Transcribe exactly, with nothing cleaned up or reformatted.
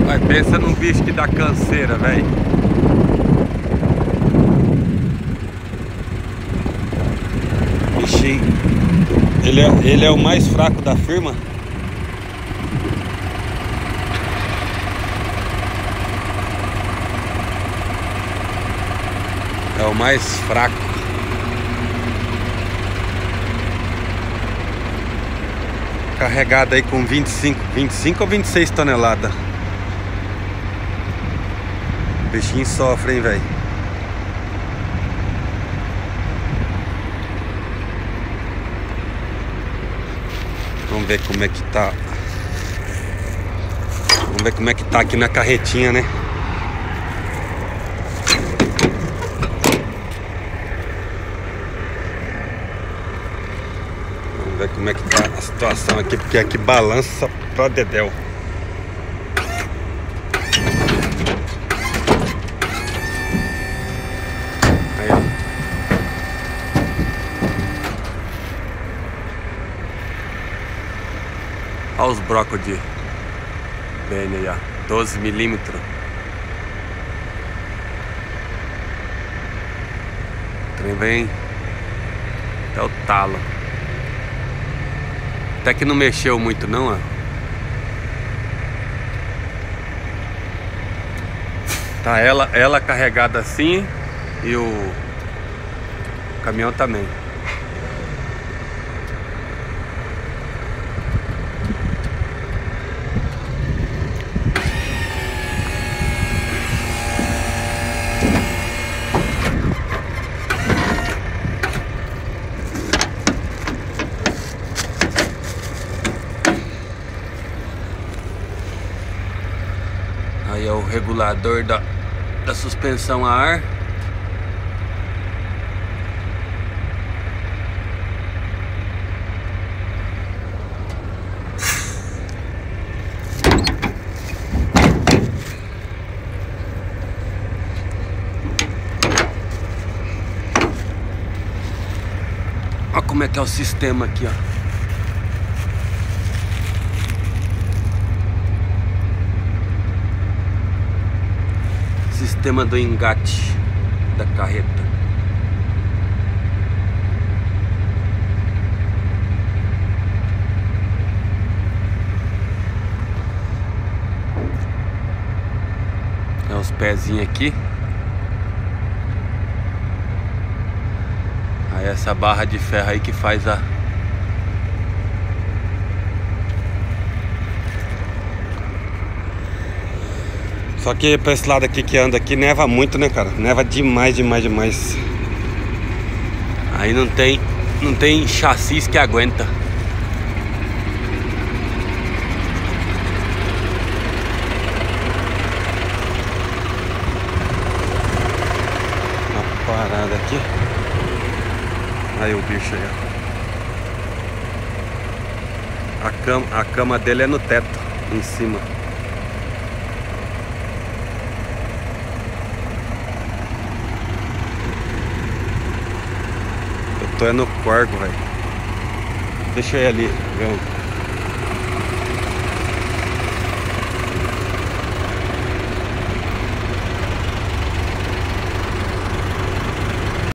Mas pensa num bicho que dá canseira, velho. Bichinho. Ele é, ele é o mais fraco da firma. É o mais fraco. Carregado aí com vinte e cinco, vinte e cinco ou vinte e seis toneladas. O bichinho sofre, hein, velho. Vamos ver como é que tá. Vamos ver como é que tá aqui na carretinha, né? Vamos ver como é que tá a situação aqui, porque aqui balança pra dedéu. Aí, ó. Olha os brocos de B N aí, ó. doze milímetros. O trem vem até o talo. Até que não mexeu muito não, ó. Tá ela, ela carregada assim e o caminhão também. Aí é o regulador da, da suspensão a ar. Olha como é que é o sistema aqui, ó. Sistema do engate da carreta. É os pezinhos aqui. Aí essa barra de ferro aí que faz a Só que pra esse lado aqui que anda aqui neva muito, né, cara? Neva demais, demais, demais. Aí não tem, não tem chassis que aguenta. Uma parada aqui. Aí o bicho aí, ó. A cama, a cama dele é no teto, em cima. Eu tô é no corgo, velho. Deixa eu ir ali, ver um